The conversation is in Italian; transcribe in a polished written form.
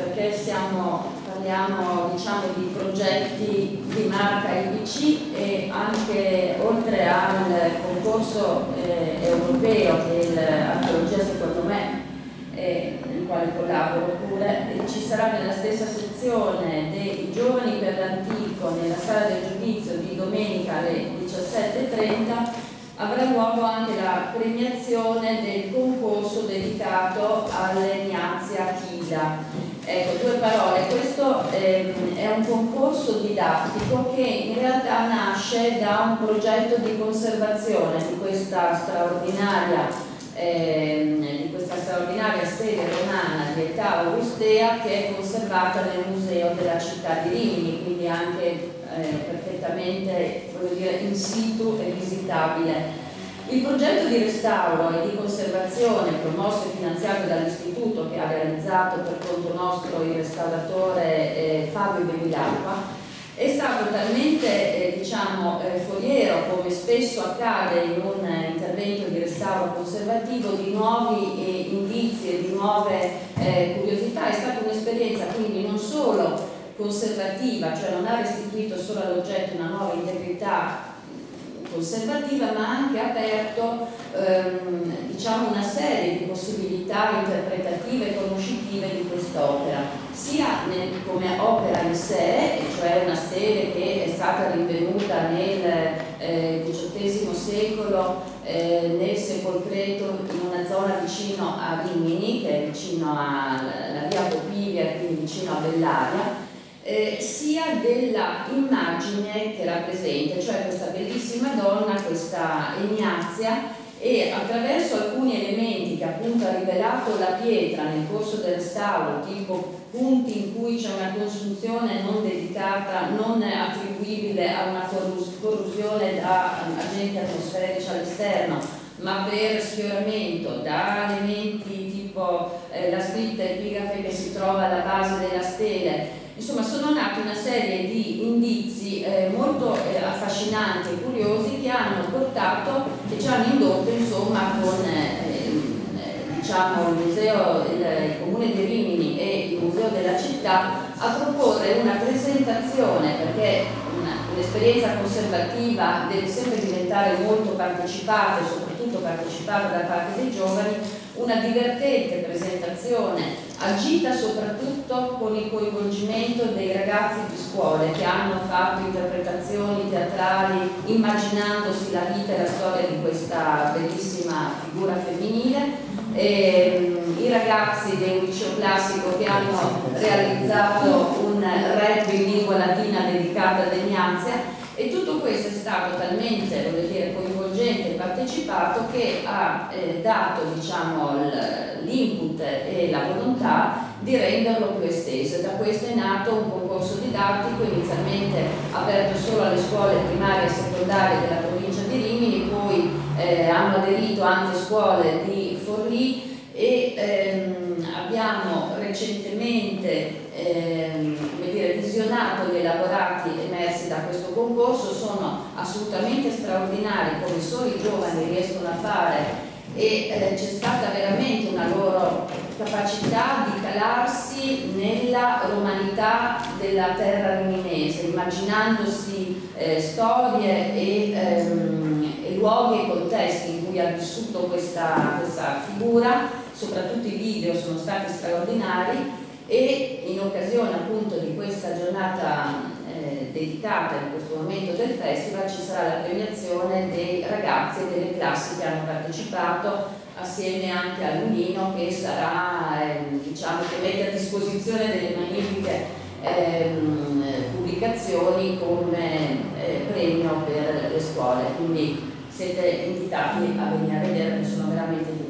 perché parliamo diciamo, di progetti di marca IBC e anche oltre al concorso europeo dell'archeologia, secondo me, nel quale collaboro pure, ci sarà nella stessa sezione dei giovani per l'antico nella sala del giudizio di domenica alle 17:30. Avrà luogo anche la premiazione del concorso dedicato all'Egnazia Chida. Ecco, due parole, questo è un concorso didattico che in realtà nasce da un progetto di conservazione di questa straordinaria stele romana di età augustea, che è conservata nel museo della città di Rimini, quindi anche perfettamente, voglio dire, in situ e visitabile. Il progetto di restauro e di conservazione promosso e finanziato dall'istituto, che ha realizzato per conto nostro il restauratore Fabio Bevilacqua, è stato talmente diciamo, foriero, come spesso accade in un intervento di restauro conservativo, di nuovi indizi e di nuove curiosità. È stata un'esperienza quindi non solo conservativa, cioè non ha restituito solo all'oggetto una nuova integrità conservativa, ma ha anche aperto diciamo una serie di possibilità interpretative e conoscitive di quest'opera, sia come opera in sé, cioè una stele che è stata rinvenuta nel XVIII secolo nel Sepolcreto, in una zona vicino a Rimini, che è vicino alla via Popilia, quindi vicino a Bellaria, sia della immagine che rappresenta, cioè questa bellissima donna, questa Egnazia, e attraverso alcuni elementi che appunto ha rivelato la pietra nel corso del restauro, tipo punti in cui c'è una consunzione non dedicata, non attribuibile a una corrosione da agenti atmosferici all'esterno, ma per sfioramento da elementi tipo la scritta epigrafe che si trova alla base della stele. Insomma, sono nate una serie di indizi molto affascinanti e curiosi che hanno portato, che ci hanno indotto, insomma, con diciamo, il Comune di Rimini e il Museo della Città a proporre una presentazione, perché un'esperienza conservativa deve sempre diventare molto partecipata e soprattutto partecipata da parte dei giovani, una divertente presentazione agita soprattutto con il coinvolgimento dei ragazzi di scuole che hanno fatto interpretazioni teatrali immaginandosi la vita e la storia di questa bellissima figura femminile, i ragazzi del liceo classico che hanno realizzato un rap in lingua latina dedicato ad Egnazia, e tutto questo è stato talmente, voglio dire, coinvolgente e partecipato che ha dato, diciamo, l'input e la volontà di renderlo più esteso. E da questo è nato un concorso didattico inizialmente aperto solo alle scuole primarie e secondarie della provincia di Rimini, poi hanno aderito anche scuole di Forlì, e abbiamo recentemente visionato gli elaborati emersi da questo concorso. Sono assolutamente straordinari, come solo i giovani riescono a fare, e c'è stata veramente una loro capacità di calarsi nella romanità della terra riminese, immaginandosi storie e luoghi e contesti in cui ha vissuto questa figura. Soprattutto i video sono stati straordinari, e in occasione appunto di questa giornata dedicata in questo momento del festival ci sarà la premiazione dei ragazzi e delle classi che hanno partecipato, assieme anche a Lunino, che sarà diciamo, che mette a disposizione delle magnifiche pubblicazioni come premio per le scuole, quindi siete invitati a venire a vedere, che sono veramente divertenti.